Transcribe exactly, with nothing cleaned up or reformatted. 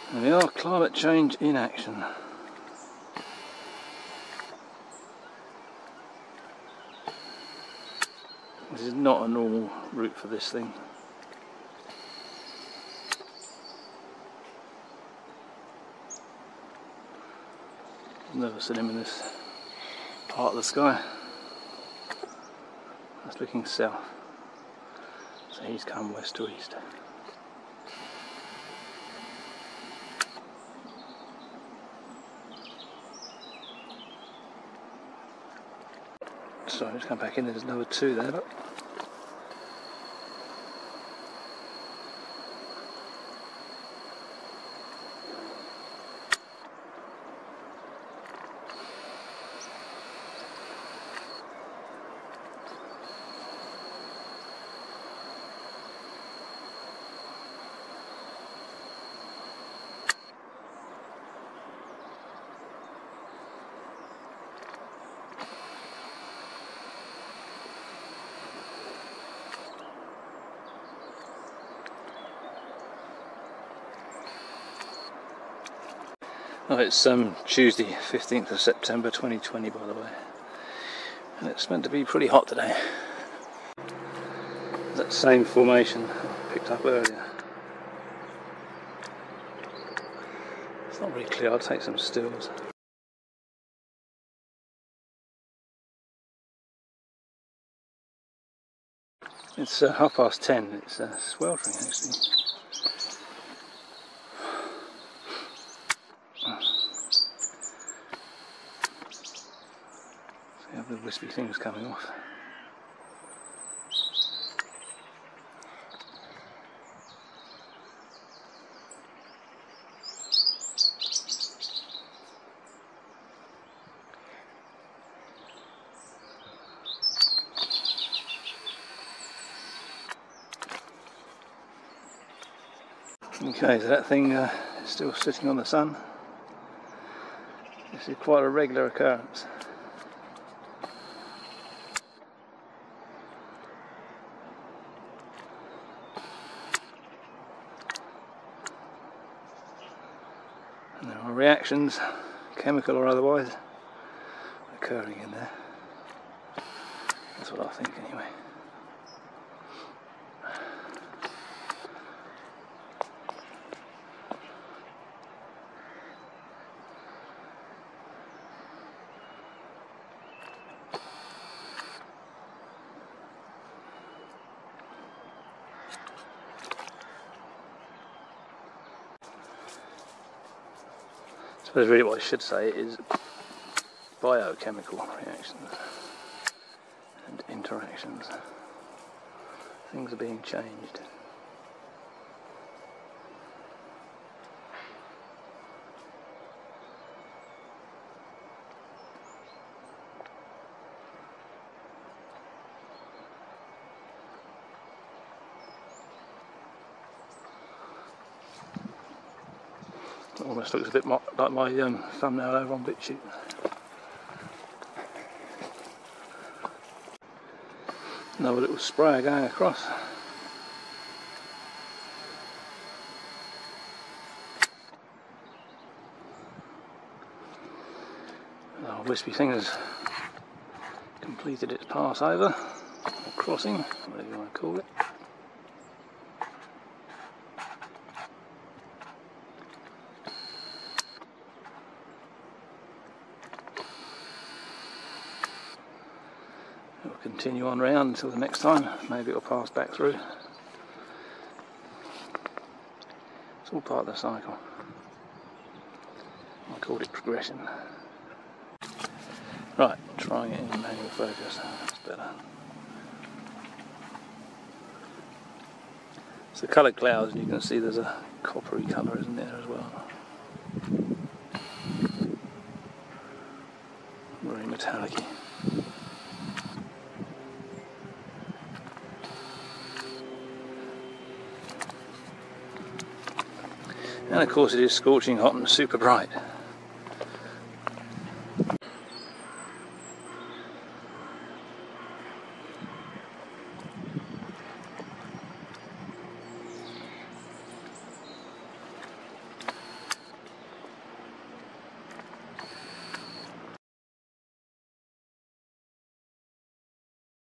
There we are, climate change in action. This is not a normal route for this thing. I've never seen him in this part of the sky. That's looking south. So he's come west to east. Sorry, just come back in, there's another two there, look. Oh, it's um, Tuesday, fifteenth of September twenty twenty, by the way, and it's meant to be pretty hot today. That same formation I picked up earlier. It's not very clear, I'll take some stills. It's uh, half past ten, it's uh, sweltering actually. You have the wispy things coming off. Okay, so that thing uh, is still sitting on the sun. This is quite a regular occurrence. And there are reactions, chemical or otherwise, occurring in there. That's what I think anyway. I suppose really what I should say is biochemical reactions and interactions. Things are being changed. It almost looks a bit mo like my um, thumbnail over on BitChute. Another little sprayer going across. Our wispy thing has completed its pass over, or crossing, whatever you want to call it. It will continue on round until the next time. Maybe it will pass back through. It's all part of the cycle. I called it progression. Right, trying it in manual focus. That's better. It's the coloured clouds, and you can see there's a coppery colour, isn't there, as well. Very metallic-y. And of course it is scorching hot and super bright.